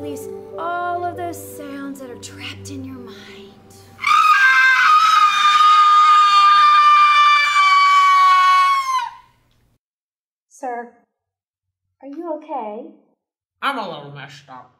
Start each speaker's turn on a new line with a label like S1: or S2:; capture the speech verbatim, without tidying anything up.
S1: release all of those sounds that are trapped in your mind. Sir, are you okay?
S2: I'm a little messed up.